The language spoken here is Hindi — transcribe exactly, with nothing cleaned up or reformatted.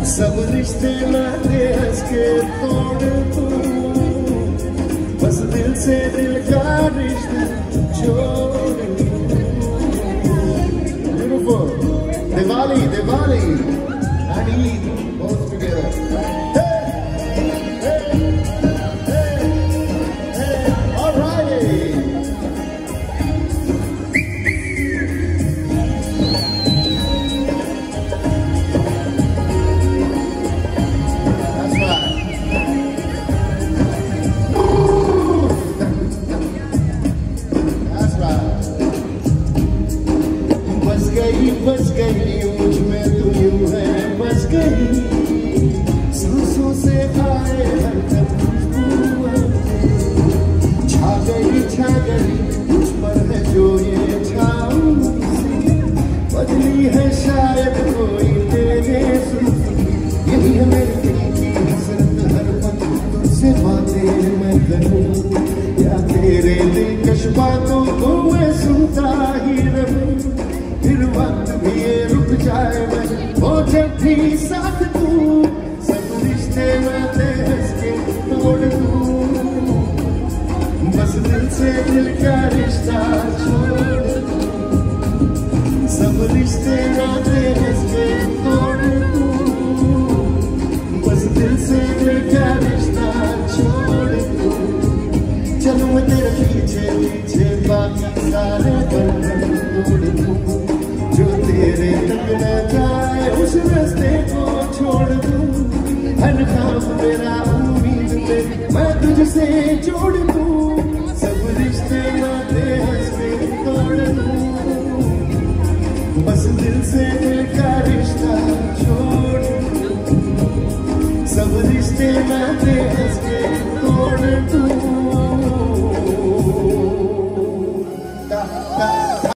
सब रिश्ते नाते हंस के तोड़ दूं, बस दिल से दिल का रिश्ता जोड़ दूं। Beautiful. Diwali, Diwali, and Eid both together. बस गई मुझ में तू यूं है, बस गई सांसों से आए हर तक खुशबू, छा गई छा गई मुझ पर है जो ये छाँव, बदली है शायद कोई तेरे सुल्फी, यही है मेरी दिल की हसरत, हर पल तुझसे बातें मैं करूं, या तेरे दिलकश बातों को मैं सुनता ही रहूं, फिर वक्त भी ये रुक जाए मैं वो जब भी साथ दूं, सब रिश्ते नाते हंस के तोड़ दूं, बस दिल से दिल का रिश्ता छोड़ दूं, सब रिश्ते नाते हंस के तोड़ दूं, बस दिल से दिल का रिश्ता छोड़ दूं, चलो मैं तेरे पीछे पीछे बाकी सारे बंधन तोड़ दूं, जो तेरे तक न जाए उस रास्ते को छोड़ दूं, हर ख्वाब मेरा उम्मीद पे मैं तुझसे जोड़ दूं, सब रिश्ते नाते हंस के तोड़ दूं, बस दिल से दिल का रिश्ता छोड़ दूं, सब रिश्ते नाते हंस के